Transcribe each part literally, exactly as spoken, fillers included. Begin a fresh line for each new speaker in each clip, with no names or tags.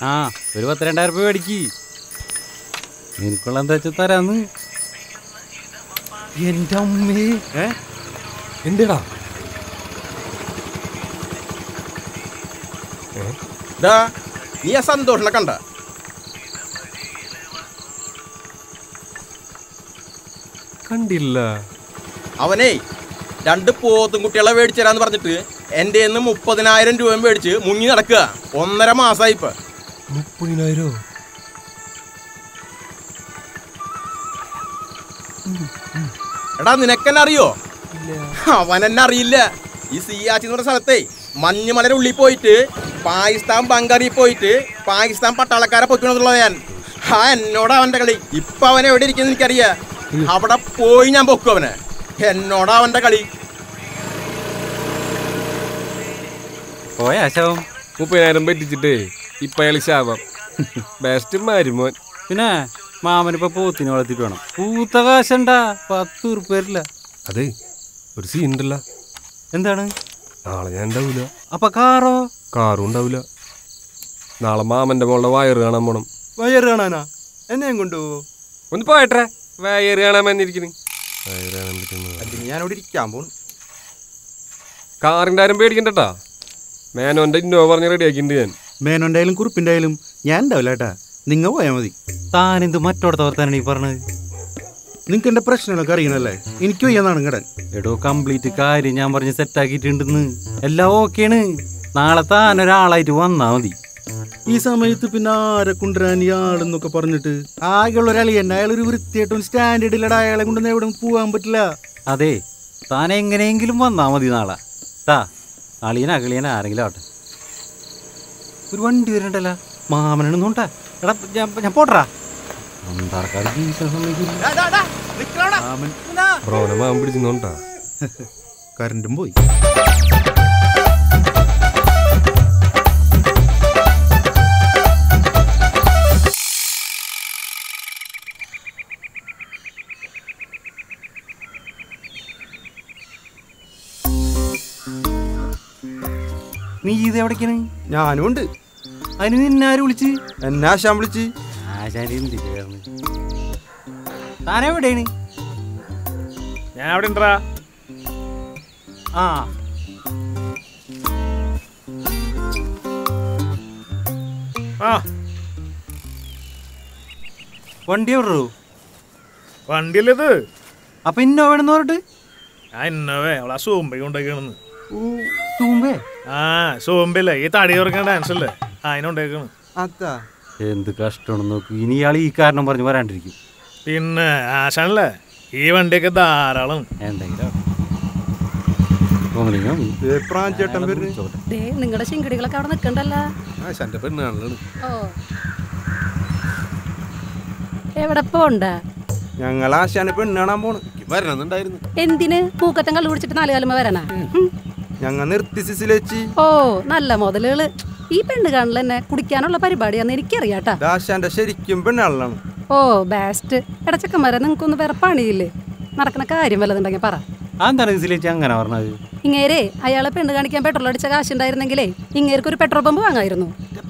ആ ഒരു പത്ത് രണ്ടായിരം രൂപ മേടിക്ക്. എനിക്കുള്ള എന്താ വെച്ചാൽ തരാന്ന്. എന്റെ അമ്മേ ഏ
എന്തിടാ
നീ ആ സന്തോഷിനെ കണ്ട?
കണ്ടില്ല.
അവനേ രണ്ട് പോത്തും കുട്ടികളെ മേടിച്ചു തരാന്ന് പറഞ്ഞിട്ട് എന്റെ നിന്ന് മുപ്പതിനായിരം രൂപ മേടിച്ച് മുങ്ങി നടക്കുക. ഒന്നര മാസമായി ഇപ്പൊ.
മുപ്പതിനായിരോ?
എടാ നിനക്കെന്നെ അറിയോ? അവനെന്നെ അറിയില്ല. ഈ സിയാച്ചി എന്ന് പറഞ്ഞ സ്ഥലത്തെ മഞ്ഞുമലയുടെ ഉള്ളിൽ പോയിട്ട് പാകിസ്ഥാൻ ബംഗാറിൽ പോയിട്ട് പാകിസ്ഥാൻ പട്ടാളക്കാരെ പൊക്കണമെന്നുള്ളത് ഞാൻ. ആ എന്നോടാ അവന്റെ കളി. ഇപ്പൊ അവൻ എവിടെ ഇരിക്കുന്ന എനിക്കറിയാം. അവിടെ പോയി ഞാൻ പൊക്കും അവനെ. എന്നോടാ അവന്റെ കളി.
പോയാ ശവം
മുപ്പതിനായിരം പറ്റിച്ചിട്ടേ ഇപ്പൊ അയാൾ ശാപം. ബെസ്റ്റ് മരുമോൻ.
പിന്നെ മാമനിപ്പോ പോത്തിനെ വളർത്തിട്ട് വേണം. പൂത്ത കാശണ്ടാ, പത്ത് ഉറുപ്പില്ല.
അതെ ഒരു സീൻ ഉണ്ടല്ല.
എന്താണ്?
നാളെ ഞാൻ ഉണ്ടാവൂല.
അപ്പൊ കാറോ?
കാറും ഉണ്ടാവൂല. നാളെ മാമന്റെ മോളുടെ വയറ് കാണാൻ പോണം.
വയറ് കാണാനാ? എന്നെയും കൊണ്ടുപോവോ?
ഒന്ന് പോയട്ടെ. വയറ് കാണാൻ വന്നിരിക്കുന്നു. വയറ് കാണാൻ പറ്റുന്ന
ഞാനിവിടെ ഇരിക്കാൻ പോണു.
കാറിന്റെ ആരും പേടിക്കണ്ടട്ടാ. മേനോന്റെ ഇന്നോവ പറഞ്ഞ് റെഡിയാക്കിണ്ട് ഞാൻ.
മേനോന്റെ ആയാലും കുറിപ്പിന്റെ ആയാലും ഞാൻ ഉണ്ടാവില്ല ഏട്ടാ. നിങ്ങൾ പോയാൽ മതി.
താനെന്ത് മറ്റോടത്തെ വർത്താനാണ് ഈ പറഞ്ഞത്?
നിങ്ങൾക്ക് എന്റെ പ്രശ്നങ്ങളൊക്കെ അറിയണല്ലേ. എനിക്ക് വയ്യാന്നാണ് കടൻ.
എടോ കംപ്ലീറ്റ് കാര്യം ഞാൻ പറഞ്ഞ് സെറ്റാക്കിയിട്ടുണ്ടെന്ന്. എല്ലാം ഓക്കെയാണ്. നാളെ താനൊരാളായിട്ട് വന്നാ മതി.
ഈ സമയത്ത് പിന്നെ ആരെ കൊണ്ടുവരാൻ ഇയാളെന്നൊക്കെ പറഞ്ഞിട്ട് ആകെയുള്ള ഒരാളി തന്നെ. അയാൾ ഒരു വൃത്തിയായിട്ടും സ്റ്റാൻഡേർഡ് ഇല്ലടാ. അയാളെ കൊണ്ട് എവിടെ പോകാൻ പറ്റില്ല.
അതെ താൻ എങ്ങനെയെങ്കിലും വന്നാ മതി നാളെ. ട്ടാ അളിയനാ അളിയനാ ആരെങ്കിലും ആവട്ടെ. ഒരു വണ്ടി വരണ്ടല്ലോ. മാമനൊന്നുണ്ടാ. എടാ ഞാൻ ഞാൻ പോട്ടറാ.
ബ്രോനെ മാമൻ പിടിച്ചോണ്ടാ.
കറണ്ടും പോയി.
നീ ഇത് എവിടേക്കാണ്?
ഞാനും ഉണ്ട്.
അതിന് നിന്നാരും വിളിച്ച്?
എന്നെ ആശാൻ വിളിച്ച്.
ആശാന്റെ എന്ത് ചേർന്ന്? താനെവിടെയാണ്?
ഞാൻ അവിടെ ഉണ്ടാ.
ആ
ആ
വണ്ടി എവിടോ?
വണ്ടിയല്ലേത്?
അപ്പൊ ഇന്നോവേണെന്ന് പറഞ്ഞിട്ട്?
ആ ഇന്നോവേ അവളാ സോമ്പ കൊണ്ടേക്കണെന്ന്.
തൂമ്പേ?
ആ സോമ്പല്ലേ ഈ തടി തുറക്കണ ഡാൻസ് അല്ലേ, അതിനുണ്ടേക്കാണ്.
അതാ
എന്ത് കഷ്ടമാണ് നോക്ക്. ഇനി ഇയാൾ ഈ കാരണം പറഞ്ഞ് വരാണ്ടിരിക്കും.
പിന്നെ ആശാനല്ലേ ഈ വണ്ടിയൊക്കെ ധാരാളം.
എന്തെങ്കിലും
നിങ്ങളുടെ ശിങ്കടികളൊക്കെ അവിടെ നിക്കണ്ടല്ലോ. എവിടെ പോണ്ട?
ഞങ്ങൾ ആശാനെ പെണ്ണ് കാണാൻ പോണ്.
വരണമെന്നുണ്ടായിരുന്നു.
എന്തിന്? പൂക്കറ്റം കള്ളു കുടിച്ചിട്ട് നാല് കാലം വരാനാ?
ഞങ്ങൾ നിർത്തി സിസിലേച്ചി.
ഓ നല്ല മുതലുകള്. ഈ പെണ്ണ് കാണൽ തന്നെ കുടിക്കാനുള്ള പരിപാടിയാന്ന് എനിക്കറിയാട്ടാ.
ആശാന്റെ ശരിക്കും പെണ്ണാളാണ്.
ഓ ബെസ്റ്റ്. ഇടച്ചക്കന്മാരെ നിങ്ങൾക്കൊന്നും വേറെ പണിയില്ലേ? നടക്കുന്ന കാര്യം വല്ലതുണ്ടെങ്കിൽ പറ.
എന്താണ് സിസിലേച്ചി അങ്ങനെ പറഞ്ഞത്?
ഇങ്ങേരെ അയാളെ പെണ്ണ് കാണിക്കാൻ പെട്രോൾ അടിച്ച കാശുണ്ടായിരുന്നെങ്കിലേ ഇങ്ങേർക്ക് ഒരു പെട്രോൾ പമ്പ് വാങ്ങായിരുന്നു.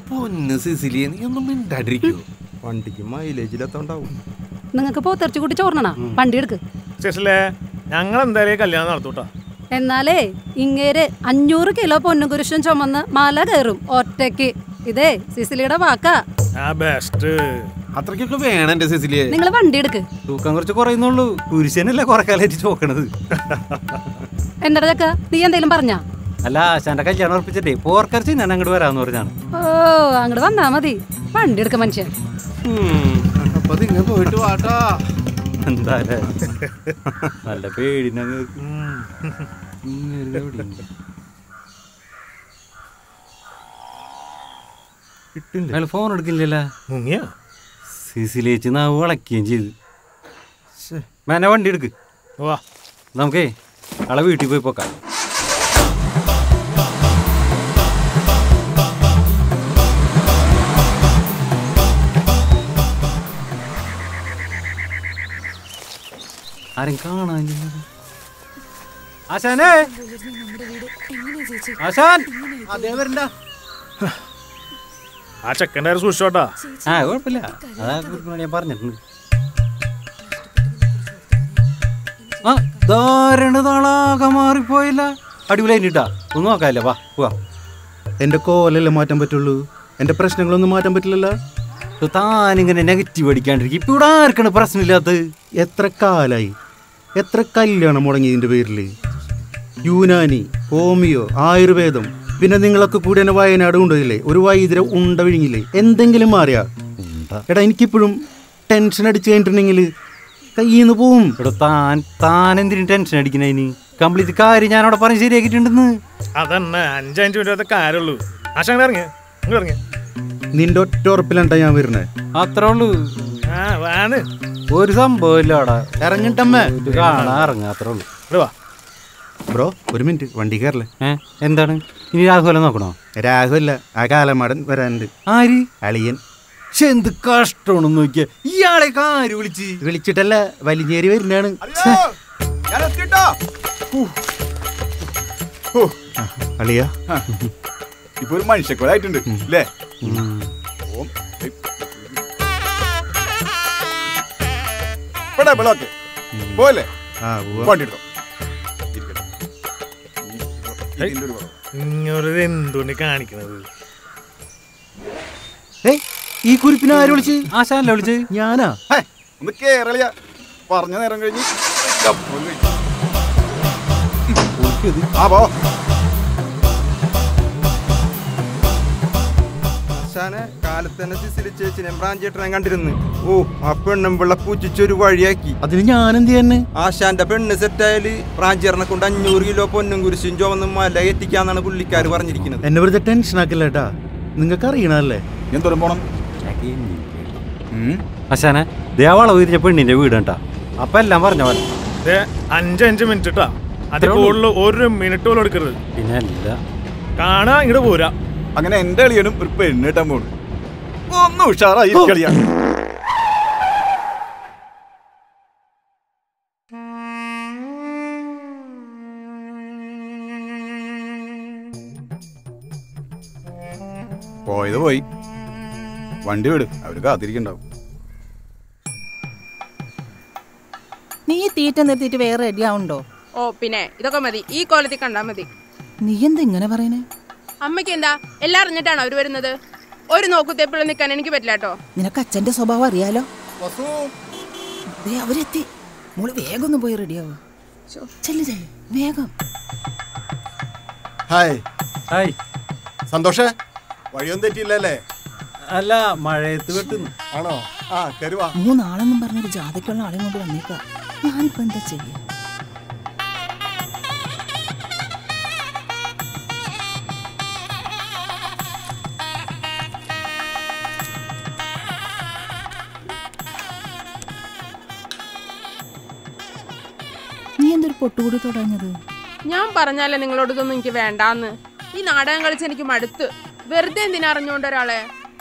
വണ്ടിക്ക് മൈലേജിലെത്തോണ്ടാവും.
നിങ്ങൾക്ക് പോത്തെറിച്ചു കൂട്ടി ചോർണണ വണ്ടി എടുക്ക്.
ഞങ്ങൾ എന്തായാലും കല്യാണം നടത്തൂട്ടാ.
എന്നാലേ ഇങ്ങേര് അഞ്ഞൂറ് കിലോ പൊന്നും കുരിശും ചുമന്ന് മല കയറും ഒറ്റയ്ക്ക്. ഇതേ സിസിലിയുടെ വാക്കാ.
അത്രയ്ക്കൊക്കെ വേണം എന്റെ സിസിലിയെ.
നിങ്ങൾ വണ്ടി എടുക്ക്.
തൂക്കം കുറച്ച് കുറയുന്നുള്ളൂ. കുരിശനല്ലേ കുറെ കാലായിട്ട് ചോക്കണത്.
എന്താ ചക്ക നീ എന്തേലും പറഞ്ഞാ?
അല്ല ആശാന്റെ കല്യാണം ഉറപ്പിച്ചിട്ടേ പോർക്കരച്ച് ഞാൻ അങ്ങോട്ട് വരാന്ന് പറഞ്ഞാണ്.
ഓ അങ്ങോട്ട് വന്നാ മതി. വണ്ടി എടുക്ക മനുഷ്യൻ.
അപ്പൊ നിങ്ങൾ പോയിട്ട് വാട്ടാ.
എന്താ നല്ല പേടിന. അയാൾ ഫോൺ എടുക്കില്ലല്ലോ. സിസിലേച്ച് നാവ് വളക്കുകയും ചെയ്ത്. മേനെ വണ്ടി എടുക്ക്. നമുക്കേ ആളെ വീട്ടിൽ പോയി പോക്കാം. ആരും കാണാനില്ല. ആശാനേ, ആശാൻ.
അതേ വരണ്ട.
ആ ചെക്കൻ്റെ ആരും സൂക്ഷിച്ചോട്ടാ.
ആ കുഴപ്പമില്ല, അതാ ഞാൻ പറഞ്ഞിട്ടുണ്ട്. ആ ധാരണ നാളാകെ മാറിപ്പോയില്ല. അടിപൊളിയായിട്ടാ, ഒന്നും നോക്കാല്ല. വാ പോവാ.
എൻ്റെ കോലല്ലേ മാറ്റാൻ പറ്റുള്ളൂ, എൻ്റെ പ്രശ്നങ്ങളൊന്നും മാറ്റാൻ പറ്റില്ലല്ലോ.
താനിങ്ങനെ നെഗറ്റീവ് അടിക്കാണ്ടിരിക്കും. ഇപ്പൊ ഇവിടെ ആർക്കാണ് പ്രശ്നമില്ലാത്തത്?
എത്ര കാലായി, എത്ര കല്യാണം മുടങ്ങിയതിൻ്റെ പേരിൽ. യുനാനി, ഹോമിയോ, ആയുർവേദം, പിന്നെ നിങ്ങളൊക്കെ കൂടി തന്നെ വയനാട് കൊണ്ടുപോയില്ലേ, ഒരു വൈദ്യര ഉണ്ട വിഴുങ്ങില്ലേ, എന്തെങ്കിലും മാറിയാ? എടാ എനിക്കിപ്പോഴും ടെൻഷൻ അടിച്ചു കഴിഞ്ഞിട്ടുണ്ടെങ്കിൽ കയ്യിൽ നിന്ന് പോവും.
ഇവിടെ താൻ താൻ എന്തിനും ടെൻഷൻ അടിക്കുന്നതിന്? കംപ്ലീറ്റ് കാര്യം ഞാൻ അവിടെ പറഞ്ഞ് ശരിയാക്കിയിട്ടുണ്ടെന്ന്.
അതന്നെ അഞ്ചഞ്ച് മിനിറ്റ് കാര്യമുള്ളൂ. ആശാങ്ങനെ ഇറങ്ങിയ ഇങ്ങോട്ട് ഇറങ്ങിയ.
നിന്റെ ഒറ്റ ഉറപ്പിലണ്ടാ ഞാൻ വരുന്നേ.
അത്രേ ഉള്ളൂ.
ആ വാണ്
ഒരു സംഭവം ഇല്ല അവിടെ.
ഇറങ്ങിട്ടമ്മേ
കാണാൻ ഇറങ്ങാ, അത്രേ ഉള്ളൂ.
വാ
ബ്രോ ഒരു മിനിറ്റ്, വണ്ടി കയറല്ലേ?
ഏഹ് എന്താണ് ഇനി? രാഘവല നോക്കണോ?
രാഘവല്ല, ആ കാലമാടൻ വരാനുണ്ട്.
ആര്?
അളിയൻ.
പക്ഷെ എന്ത് കഷ്ടമാണെന്ന് നോക്കിയ ഇയാളെ ആര് വിളിച്ച്
വിളിച്ചിട്ടല്ല, വലിഞ്ഞേരി വരുന്നതാണ്. അളിയ
ഇപ്പൊ ഒരു മനുഷ്യക്കോലായിട്ടുണ്ട് അല്ലേ? പോലെ വണ്ടിട്ടോ
ഇങ്ങോട്ട് എന്തുകൊണ്ട് കാണിക്കണത്?
ഈ കുരിപ്പിനെ ആര് വിളിച്ച്?
ആശാനല്ലേ വിളിച്ച്?
ഞാനാ?
ഒന്ന് കേരളിയ പറഞ്ഞ നേരം കഴിഞ്ഞ് ആ പോ.
കാലത്ത് തന്നെ സിസിലി ചേച്ചിനെ ബ്രാഞ്ചേട്ടനെ കണ്ടിരുന്നു. ഓ ആ പെണ്ണും പിള്ള പൂച്ചിച്ചൊരു വഴിയാക്കി.
അതിന് ഞാനെന്ത് തന്നെ?
ആശാന്റെ പെണ്ണ് സെറ്റായാല് ബ്രാഞ്ചേറിനെ കൊണ്ട് അഞ്ഞൂറ് കിലോ പൊന്നും കുരിശും ചുവന്നും മല എത്തിക്കാന്നാണ് പുള്ളിക്കാർ പറഞ്ഞിരിക്കുന്നത്.
എന്നെ വെറുതെ ടെൻഷൻ ആക്കില്ലേട്ടാ, നിങ്ങൾക്ക് അറിയണല്ലേ.
എന്തോരം പോണം?
ആശാനെ ദേവാള ഉയർച്ച പെണ്ണിന്റെ വീട് കേട്ടാ. അപ്പൊ എല്ലാം പറഞ്ഞ പോലെ
അഞ്ചഞ്ച് മിനിറ്റ് ഇട്ടാ, അത് കൂടുതൽ ഒരു മിനിറ്റ് പോലും എടുക്കരുത്.
പിന്നെ അല്ല
കാണാ ഇങ്ങോട്ട് പോരാ.
അങ്ങനെ എന്റെ അളിയനും ഒരു പെണ്ണ് കിട്ടാൻ പോണു. ഒന്ന് ഉഷാറായി കളിയാ. പോയത് പോയി, വണ്ടി വിട്, അവര് കാത്തിരിക്കണ്ടാവും.
നീ തീറ്റ നിർത്തിയിട്ട് വേറെ റെഡി ആവുണ്ടോ?
ഓ പിന്നെ ഇതൊക്കെ മതി, ഈ കോലത്തിൽ കണ്ടാ മതി.
നീ എന്താ ഇങ്ങനെ പറയണേ?
അമ്മയ്ക്ക് എന്താ എല്ലാം അറിഞ്ഞിട്ടാണോ അവര് വരുന്നത്? ഒരു നോക്കുത്തേപ്പിളും നിൽക്കാൻ എനിക്ക് പറ്റില്ല കേട്ടോ.
നിനക്ക് അച്ഛന്റെ സ്വഭാവം അറിയാലോ. അവരെത്തി, മോള് വേഗം ഒന്ന് പോയി റെഡിയാവും. ചെല്ലു ചെല്ലു വേഗം.
Hi
hi.
സന്തോഷേ, വഴിയൊന്നും തെറ്റിയില്ലല്ലേ?
അല്ല മഴയത്ത് വെട്ടുന്നു.
ആണോ? ആ കരുവാ.
മൂന്നാളെന്നും പറഞ്ഞൊരു ജാഥയ്ക്കുള്ള ആളെയും കൊണ്ട് വന്നേക്കാം. ഞാനിപ്പോ എന്താ ചെയ്യാ? നീ എന്തൊരു പൊട്ടുകൂടി തുടങ്ങിയത്?
ഞാൻ പറഞ്ഞാലേ നിങ്ങളോട് ഇതൊന്നും എനിക്ക് വേണ്ടാന്ന്. ഈ നാടകം കളിച്ച് എനിക്ക് മടുത്ത്. വെറുതെ എന്തിനാ അറിഞ്ഞോണ്ട് ഒരാളെ?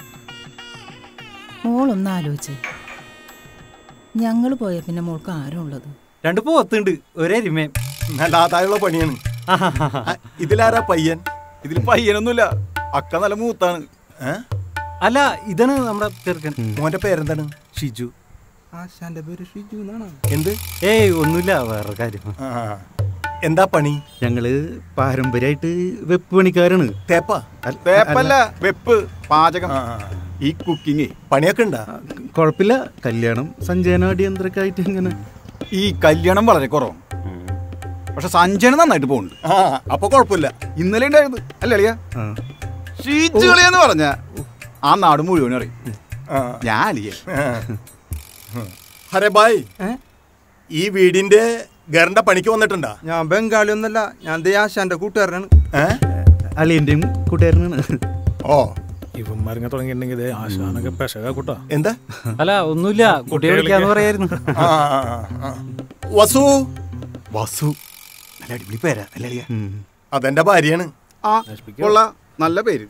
മോളൊന്ന് ആലോചിച്ച്, ഞങ്ങള് പോയ പിന്നെ മോൾക്ക് ആരും ഉള്ളത്?
രണ്ട് പോത്തുണ്ട്, ഒരേ എരുമയും.
നല്ലാതായുള്ള പണിയാണ്. ഇതിലാരാ പയ്യൻ? ഇതിൽ പയ്യനൊന്നുമില്ല, അക്ക നല്ല മൂത്താണ്.
അല്ല ഇതാണ് നമ്മുടെ ചെറുക്കൻ.
മോന്റെ പേരെന്താണ്?
ഷിജു.
ആശാന്റെ പേര് ഷിജു എന്നാണ്.
എന്ത്?
ഏയ് ഒന്നുമില്ല, വേറെ കാര്യം.
എന്താ പണി?
ഞങ്ങള് പാരമ്പര്യമായിട്ട് വെപ്പ് പണിക്കാരാണ്.
തേപ്പ? തേപ്പല്ല, വെപ്പ്, പാചകം, ഈ കുക്കിങ് പണിയൊക്കെ ഉണ്ടാ?
കുഴപ്പമില്ല, കല്യാണം സഞ്ജയന അടിയന്തരൊക്കെ ആയിട്ട് ഇങ്ങനെ.
ഈ കല്യാണം വളരെ കുറവാണ്, പക്ഷെ സഞ്ജയനം നന്നായിട്ട് പോകുന്നുണ്ട്. അപ്പൊ കുഴപ്പമില്ല. ഇന്നലെ ഉണ്ടായിരുന്നു അല്ലേ അളിയ? ഷീജ് കളിയെന്ന് പറഞ്ഞ ആ നാട് മുഴുവനും അറിയും. ഞാൻ അലിയ. ഹരേ ബായ്, ഈ വീടിന്റെ ഗറിന്റെ പണിക്ക് വന്നിട്ടുണ്ടാ?
ഞാൻ ബംഗാളി ഒന്നല്ല, ഞാൻ ആശാന്റെ കൂട്ടുകാരനാണ്.
അളിയന്റെയും കൂട്ടുകാരനാണ്.
ഓ
ഇവന്മാരിങ്ങനെ തുടങ്ങിയിട്ടുണ്ടെങ്കിൽ ആശാനൊക്കെ പെശകാ കൂട്ടാ.
എന്താ?
അല്ല ഒന്നുമില്ല, കുട്ടിയെ വിളിക്കാന്ന് പറയായിരുന്നു.
വസു. വസു നല്ല അടിപൊളി പേരാ അല്ലേ അളിയ? അതെന്റെ ഭാര്യയാണ്. ആ കൊള്ള, നല്ല പേര്.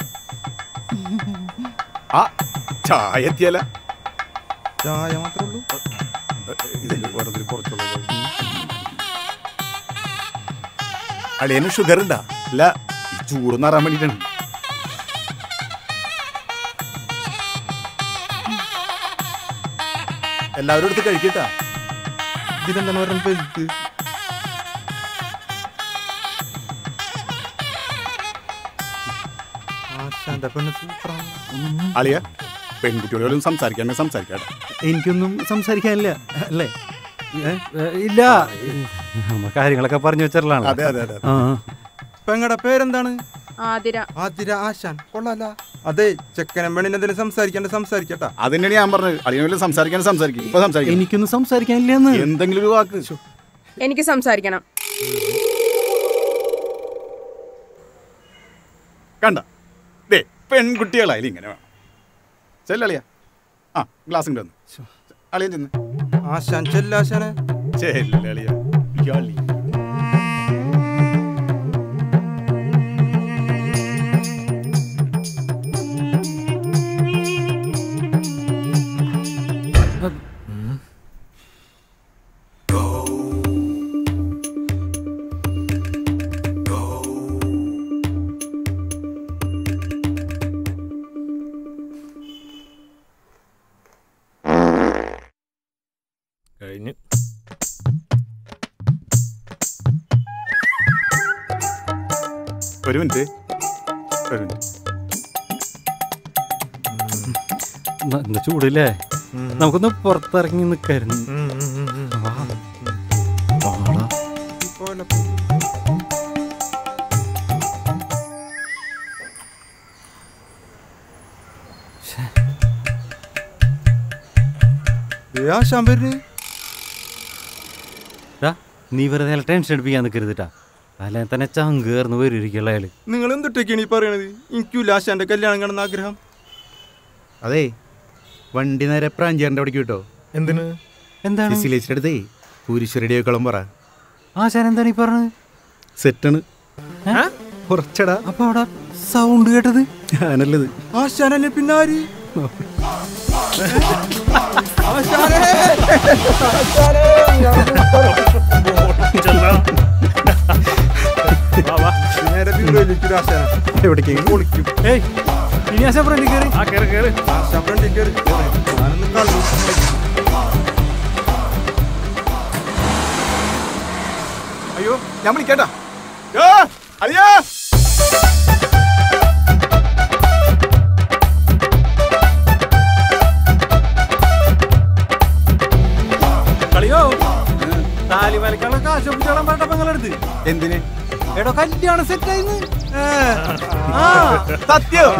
ആ ചായ എത്തിയല്ല?
ചായ മാത്രമേ ഉള്ളൂ.
അളിയന് ഷുഗർ ഉണ്ടാ? അല്ല, ഈ ചൂടൊന്നും അറിയാൻ വേണ്ടിട്ടാണ്. എല്ലാവരും എടുത്ത് കഴിക്കട്ടാ. ഇതിനെന്താണ് പറഞ്ഞ പെരുത്ത്? അളിയ പെൺകുട്ടികളോടും സംസാരിക്കാണ്ട് സംസാരിക്കാട്ടെ.
എനിക്കൊന്നും സംസാരിക്കാനില്ല അല്ലേ?
ഇല്ല, നമ്മ കാര്യങ്ങളൊക്കെ പറഞ്ഞു വെച്ചിട്ടുള്ളതാണ്.
അതെ അതെ അതെ.
പെങ്ങടെ പേരെന്താണ്?
ആതിര.
ആതിര ആശാൻ. കൊള്ളാല. അതെ, ചെക്കനും പെണ്ണിനെ എന്തെങ്കിലും സംസാരിക്കാണ്ട് സംസാരിക്കട്ടാ.
അതിനാണ് ഞാൻ പറഞ്ഞത്. അളിയനോട് സംസാരിക്കാൻ സംസാരിക്കും. ഇപ്പൊ സംസാരിക്കും.
എനിക്കൊന്നും സംസാരിക്കാനില്ലെന്ന്.
എന്തെങ്കിലും ഒരു വാക്ക്.
എനിക്ക് സംസാരിക്കണം.
കണ്ട ദേ പെൺകുട്ടികളായാലും ഇങ്ങനെ വേണം. ചെല്ലളിയ. ആ ഗ്ലാസ് ഇങ്ങോട്ട് വന്നു. അളിയൻ ചെന്ന്.
ആശാൻ ചെല്ലാശാനെ.
ചെല്ലളിയ.
കഴിഞ്ഞു.
ഒരു മിനിറ്റ് ഒരു മിനിറ്റ്.
എന്താ ചൂടില്ലേ? നമുക്കൊന്ന് പുറത്തിറങ്ങി നിൽക്കായിരുന്നു.
ആശാൻ വരുന്നേ.
നീ വെറുതെ ടെൻഷൻ എടുപ്പിക്കാൻ നിൽക്കരുതിട്ടാ. അല്ലെങ്കിൽ തന്നെ ചങ്ക് കയറുന്ന വരുമായിരിക്കുള്ള അയാള്.
നിങ്ങൾ എന്തിട്ടൊക്കെയാണ് ഈ പറയണത്? എനിക്കില്ല ആശാന്റെ കല്യാണം കാണുന്ന ആഗ്രഹം.
അതെ, വണ്ടി നേരെ പ്രാഞ്ചേറിന്റെ അവിടേക്ക് കിട്ടോ.
എന്തിന്?
എന്താണ്
സിസിലേച്ചിയുടെ അടുത്തേ പൂരിശ്വരടിയോക്കളം പറ.
ആശാൻ എന്താണ് ഈ പറഞ്ഞത്?
സെറ്റാണ്. കുറച്ചടാ.
അപ്പൊ അവിടെ സൗണ്ട് കേട്ടത്
ഞാനല്ലത്.
ആശാനെ പിന്നാരി.
എവിടേക്കെങ്കിലും പൊളിക്കും.
ഇനി ആശാൻ ഫ്രണ്ടിൽ കയറി.
ആ കയറി കയറി.
ആശാൻ ഫ്രണ്ടിൽ കയറി. ഞാനൊന്നും കളി.
അയ്യോ ഞാൻ വിളിക്കേട്ടാ. അയ്യോ
കളിയോ താലിമലക്കുള്ള കാശ് ഒപ്പിച്ചോളാൻ പറഞ്ഞ പെങ്ങളെടുത്ത്.
എന്തിന്?
എടോ കല്യാണം സെറ്റായിന്ന്.
സത്യം.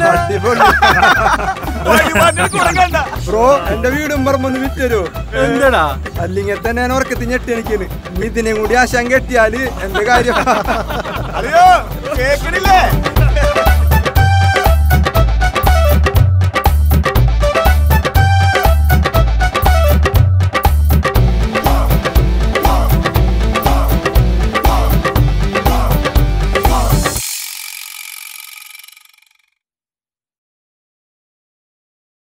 ബ്രോ എന്റെ വീടും പറമ്പൊന്ന് വിറ്റരോ?
എന്താടാ?
അല്ലെങ്കിൽ തന്നെ ഞാൻ ഉറക്കത്തി ഞെട്ടി എനിക്കന്. ഇതിനെയും കൂടി ആശാൻ കെട്ടിയാല് എന്റെ കാര്യം.
അയ്യോ കേക്കണില്ലേ?